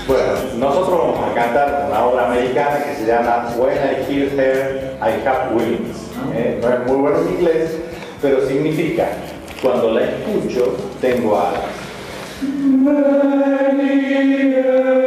Bueno, nosotros vamos a cantar una obra americana que se llama When I Hear Her, I Have Wings. No es muy bueno en inglés, pero significa, cuando la escucho, tengo alas.